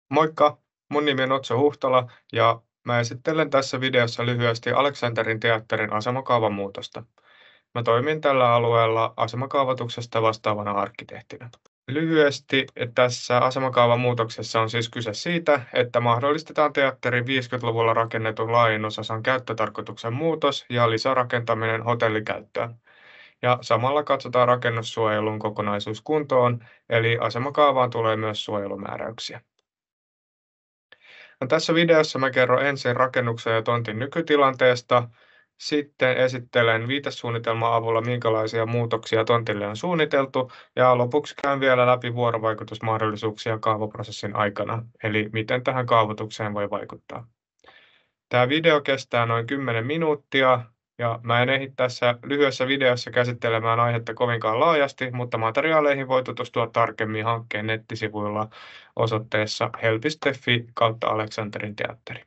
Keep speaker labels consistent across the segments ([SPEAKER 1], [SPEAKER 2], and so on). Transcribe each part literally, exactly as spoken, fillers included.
[SPEAKER 1] Moikka, mun nimi on Otso Huhtala ja mä esittelen tässä videossa lyhyesti Aleksanterin teatterin asemakaavan muutosta. Mä toimin tällä alueella asemakaavoituksesta vastaavana arkkitehtinä. Lyhyesti tässä asemakaavan muutoksessa on siis kyse siitä, että mahdollistetaan teatterin viisikymmentäluvulla rakennetun laajennusosan käyttötarkoituksen muutos ja lisärakentaminen hotellikäyttöön. Ja samalla katsotaan rakennussuojelun kokonaisuus kuntoon, eli asemakaavaan tulee myös suojelumääräyksiä. No, tässä videossa mä kerron ensin rakennuksen ja tontin nykytilanteesta, sitten esittelen viitesuunnitelman avulla, minkälaisia muutoksia tontille on suunniteltu, ja lopuksi käyn vielä läpi vuorovaikutusmahdollisuuksia kaavaprosessin aikana, eli miten tähän kaavoitukseen voi vaikuttaa. Tämä video kestää noin kymmenen minuuttia, ja mä en ehdi tässä lyhyessä videossa käsittelemään aihetta kovinkaan laajasti, mutta materiaaleihin voi tutustua tarkemmin hankkeen nettisivuilla osoitteessa help piste fi kautta Aleksanterin teatteri.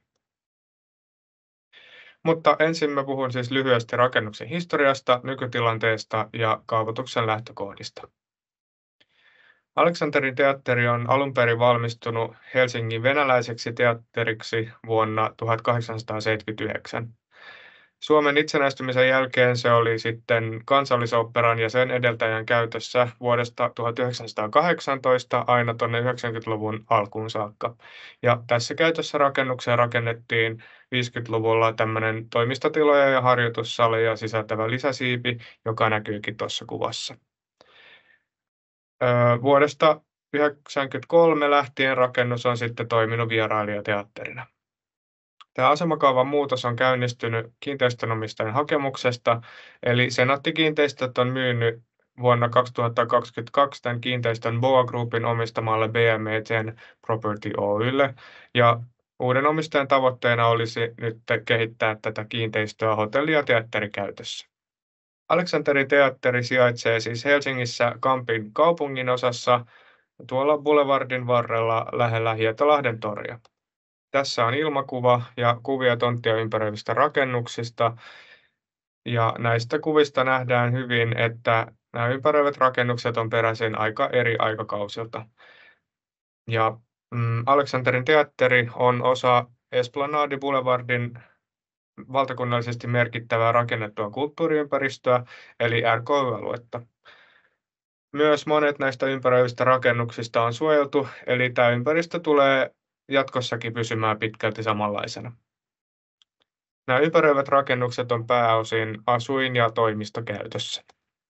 [SPEAKER 1] Mutta ensin mä puhun siis lyhyesti rakennuksen historiasta, nykytilanteesta ja kaavoituksen lähtökohdista. Aleksanterin teatteri on alun perin valmistunut Helsingin venäläiseksi teatteriksi vuonna tuhatkahdeksansataaseitsemänkymmentäyhdeksän. Suomen itsenäistymisen jälkeen se oli sitten Kansallisoopperan ja sen edeltäjän käytössä vuodesta tuhatyhdeksänsataakahdeksantoista aina tuonne yhdeksänkymmentäluvun alkuun saakka. Ja tässä käytössä rakennukseen rakennettiin viisikymmentäluvulla tämmöinen toimistotiloja ja harjoitussaleja sisältävä lisäsiipi, joka näkyykin tuossa kuvassa. Öö, vuodesta yhdeksänkymmentäkolme lähtien rakennus on sitten toiminut vierailijateatterina. Tämä asemakaavan muutos on käynnistynyt kiinteistönomistajan hakemuksesta, eli Senaatti-kiinteistöt on myynyt vuonna kaksituhattakaksikymmentäkaksi tämän kiinteistön Boa Groupin omistamalle B M E Ten Property Oy:lle, ja uuden omistajan tavoitteena olisi nyt kehittää tätä kiinteistöä hotelli- ja teatterikäytössä. Aleksanterin teatteri sijaitsee siis Helsingissä Kampin kaupungin osassa tuolla Boulevardin varrella lähellä Hietalahden toria. Tässä on ilmakuva ja kuvia tonttia ympäröivistä rakennuksista. Ja näistä kuvista nähdään hyvin, että nämä ympäröivät rakennukset on peräisin aika eri aikakausilta. Ja mm, Aleksanterin teatteri on osa Esplanadi Boulevardin valtakunnallisesti merkittävää rakennettua kulttuuriympäristöä, eli R K Y-aluetta. Myös monet näistä ympäröivistä rakennuksista on suojeltu, eli tämä ympäristö tulee jatkossakin pysymään pitkälti samanlaisena. Nämä ympäröivät rakennukset on pääosin asuin- ja toimistokäytössä.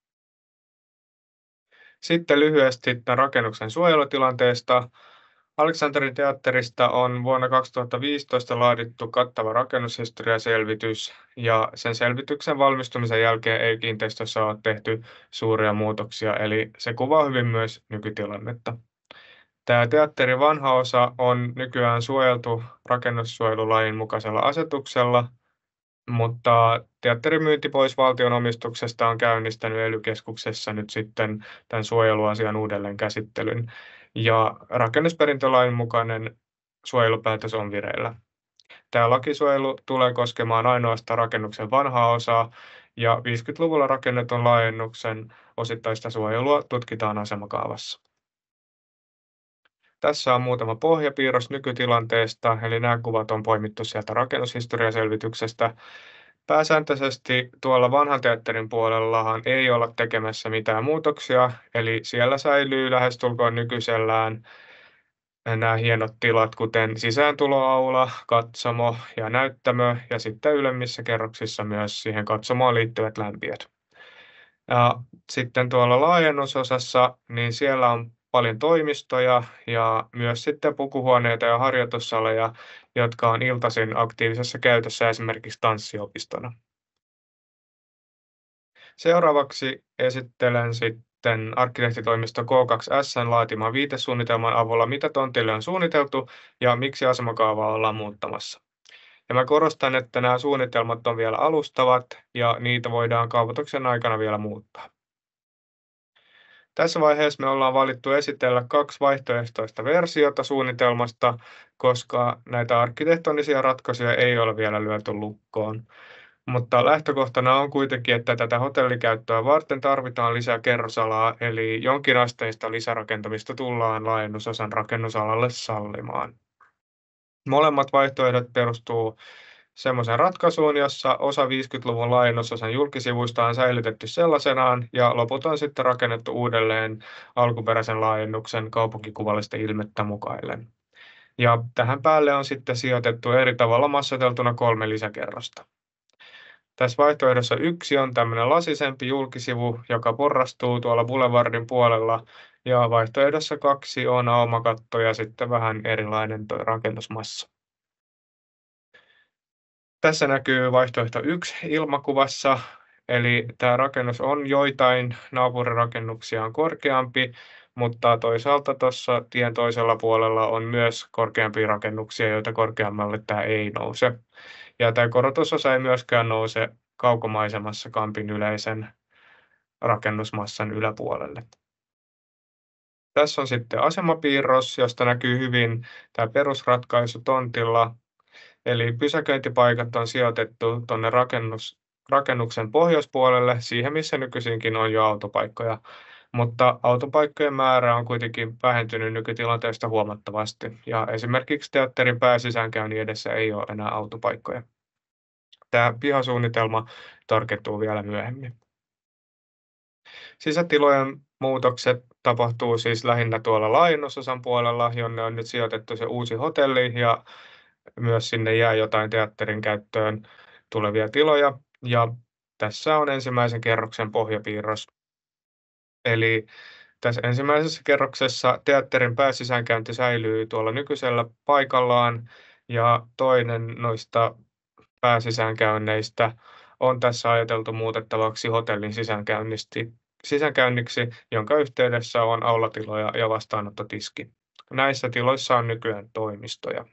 [SPEAKER 1] Sitten lyhyesti tämän rakennuksen suojelutilanteesta. Aleksanterin teatterista on vuonna kaksituhattaviisitoista laadittu kattava rakennushistoriaselvitys, ja sen selvityksen valmistumisen jälkeen ei kiinteistössä ole tehty suuria muutoksia, eli se kuvaa hyvin myös nykytilannetta. Tämä teatterin vanha osa on nykyään suojeltu rakennussuojelulain mukaisella asetuksella, mutta teatterin myynti pois valtion omistuksesta on käynnistänyt E L Y-keskuksessa nyt sitten tämän suojeluasian uudelleen käsittelyn, ja rakennusperintölain mukainen suojelupäätös on vireillä. Tämä lakisuojelu tulee koskemaan ainoastaan rakennuksen vanhaa osaa, ja viisikymmentäluvulla rakennetun laajennuksen osittaista suojelua tutkitaan asemakaavassa. Tässä on muutama pohjapiirros nykytilanteesta, eli nämä kuvat on poimittu sieltä rakennushistoriaselvityksestä. Pääsääntöisesti tuolla vanhan teatterin puolellahan ei olla tekemässä mitään muutoksia, eli siellä säilyy lähestulkoon nykyisellään nämä hienot tilat, kuten sisääntuloaula, katsomo ja näyttämö, ja sitten ylemmissä kerroksissa myös siihen katsomoon liittyvät lämpiöt. Ja sitten tuolla laajennusosassa, niin siellä on paljon toimistoja ja myös sitten pukuhuoneita ja harjoitussaleja, jotka on iltaisin aktiivisessa käytössä esimerkiksi tanssiopistona. Seuraavaksi esittelen sitten arkkitehtitoimisto K kaksi S:n laatiman viitesuunnitelman avulla, mitä tontille on suunniteltu ja miksi asemakaavaa ollaan muuttamassa. Ja mä korostan, että nämä suunnitelmat on vielä alustavat ja niitä voidaan kaavoituksen aikana vielä muuttaa. Tässä vaiheessa me ollaan valittu esitellä kaksi vaihtoehtoista versiota suunnitelmasta, koska näitä arkkitehtonisia ratkaisuja ei ole vielä lyöty lukkoon. Mutta lähtökohtana on kuitenkin, että tätä hotellikäyttöä varten tarvitaan lisää kerrosalaa, eli jonkinasteista lisärakentamista tullaan laajennusosan rakennusalalle sallimaan. Molemmat vaihtoehdot perustuu semmoiseen ratkaisuun, jossa osa viisikymmentäluvun laajennusosan julkisivuista on säilytetty sellaisenaan ja loput on sitten rakennettu uudelleen alkuperäisen laajennuksen kaupunkikuvallista ilmettä mukaillen. Ja tähän päälle on sitten sijoitettu eri tavalla massateltuna kolme lisäkerrosta. Tässä vaihtoehdossa yksi on tämmöinen lasisempi julkisivu, joka porrastuu tuolla Boulevardin puolella, ja vaihtoehdossa kaksi on aumakatto ja sitten vähän erilainen tuo rakennusmassa. Tässä näkyy vaihtoehto yksi ilmakuvassa, eli tämä rakennus on joitain naapurirakennuksiaan korkeampi, mutta toisaalta tuossa tien toisella puolella on myös korkeampia rakennuksia, joita korkeammalle tämä ei nouse. Ja tämä korotusosa ei myöskään nouse kaukomaisemassa Kampin yleisen rakennusmassan yläpuolelle. Tässä on sitten asemapiirros, josta näkyy hyvin tämä perusratkaisu tontilla. Eli pysäköintipaikat on sijoitettu tuonne rakennus, rakennuksen pohjoispuolelle, siihen missä nykyisinkin on jo autopaikkoja. Mutta autopaikkojen määrä on kuitenkin vähentynyt nykytilanteesta huomattavasti. Ja esimerkiksi teatterin pääsisäänkäynnin edessä ei ole enää autopaikkoja. Tämä pihasuunnitelma tarkentuu vielä myöhemmin. Sisätilojen muutokset tapahtuu siis lähinnä tuolla laajennusosan puolella, jonne on nyt sijoitettu se uusi hotelli ja myös sinne jää jotain teatterin käyttöön tulevia tiloja. Ja tässä on ensimmäisen kerroksen pohjapiirros. Eli tässä ensimmäisessä kerroksessa teatterin pääsisäänkäynti säilyy tuolla nykyisellä paikallaan ja toinen noista pääsisäänkäynneistä on tässä ajateltu muutettavaksi hotellin sisäänkäynniksi, jonka yhteydessä on aulatiloja ja vastaanottotiski. Näissä tiloissa on nykyään toimistoja.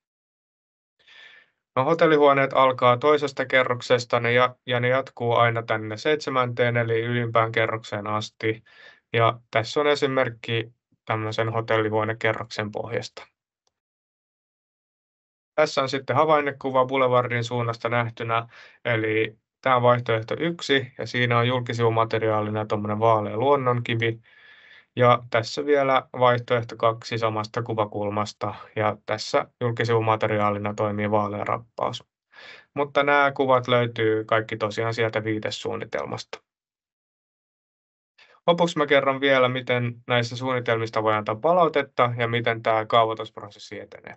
[SPEAKER 1] No, hotellihuoneet alkaa toisesta kerroksesta ne ja, ja ne jatkuu aina tänne seitsemänteen eli ylimpään kerrokseen asti. Ja tässä on esimerkki tämmöisen hotellihuonekerroksen pohjasta. Tässä on sitten havainnekuva Boulevardin suunnasta nähtynä, eli tämä on vaihtoehto yksi, ja siinä on julkisivumateriaalina tuommoinen vaalea luonnonkivi. Ja tässä vielä vaihtoehto kaksi samasta kuvakulmasta, ja tässä julkisivumateriaalina toimii vaalea rappaus. Mutta nämä kuvat löytyy kaikki tosiaan sieltä viitesuunnitelmasta. Lopuksi mä kerron vielä, miten näissä suunnitelmista voi antaa palautetta ja miten tämä kaavoitusprosessi etenee.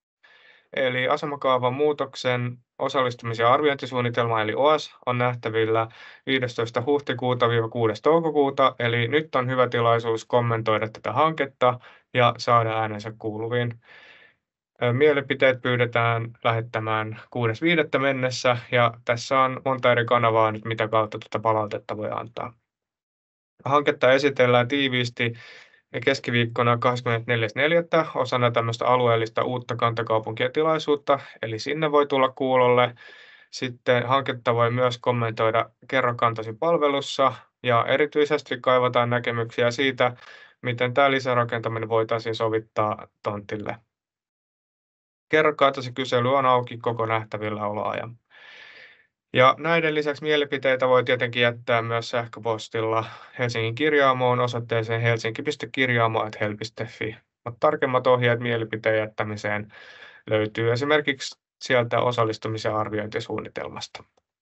[SPEAKER 1] Eli asemakaavan muutoksen osallistumis- ja arviointisuunnitelma eli O A S on nähtävillä viidestoista huhtikuuta kuudes toukokuuta, eli nyt on hyvä tilaisuus kommentoida tätä hanketta ja saada äänensä kuuluviin. Mielipiteet pyydetään lähettämään kuudes viidettä mennessä ja tässä on monta eri kanavaa nyt, mitä kautta tätä palautetta voi antaa. Hanketta esitellään tiiviisti keskiviikkona kahdeskymmenesneljäs neljättä osana tämmöistä alueellista uutta kantakaupunkia tilaisuutta, eli sinne voi tulla kuulolle. Sitten hanketta voi myös kommentoida Kerro kantasi -palvelussa ja erityisesti kaivataan näkemyksiä siitä, miten tämä lisärakentaminen voitaisiin sovittaa tontille. Kerro kantasi -kysely on auki koko nähtävillä oloajan. Ja näiden lisäksi mielipiteitä voi tietenkin jättää myös sähköpostilla Helsingin kirjaamoon osoitteeseen helsinki piste kirjaamo ät hel piste fi. Mutta tarkemmat ohjeet mielipiteen jättämiseen löytyy esimerkiksi sieltä osallistumisen arviointisuunnitelmasta.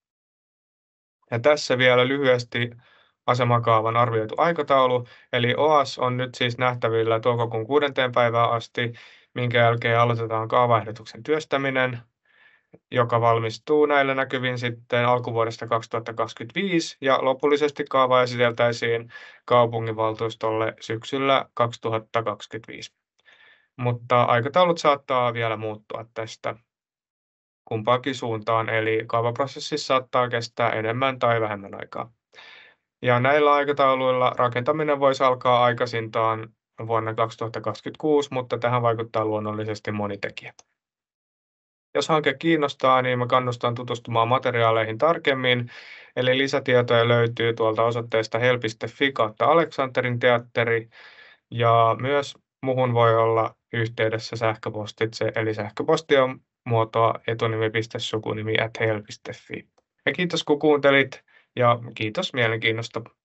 [SPEAKER 1] Ja tässä vielä lyhyesti asemakaavan arvioitu aikataulu, eli O A S on nyt siis nähtävillä toukokuun kuudenteen päivään asti, minkä jälkeen aloitetaan kaavaehdotuksen työstäminen, joka valmistuu näillä näkyvin sitten alkuvuodesta kaksituhattakaksikymmentäviisi ja lopullisesti kaava esiteltäisiin kaupunginvaltuustolle syksyllä kaksituhattakaksikymmentäviisi. Mutta aikataulut saattaa vielä muuttua tästä kumpaankin suuntaan, eli kaavaprosessissa saattaa kestää enemmän tai vähemmän aikaa. Ja näillä aikatauluilla rakentaminen voisi alkaa aikaisintaan vuonna kaksituhattakaksikymmentäkuusi, mutta tähän vaikuttaa luonnollisesti moni tekijä. Jos hanke kiinnostaa, niin mä kannustan tutustumaan materiaaleihin tarkemmin, eli lisätietoja löytyy tuolta osoitteesta hel piste fi kautta Aleksanterin teatteri, ja myös muhun voi olla yhteydessä sähköpostitse, eli sähköposti on muotoa etunimi piste sukunimi ät hel piste fi. Ja kiitos kun kuuntelit ja kiitos mielenkiinnosta.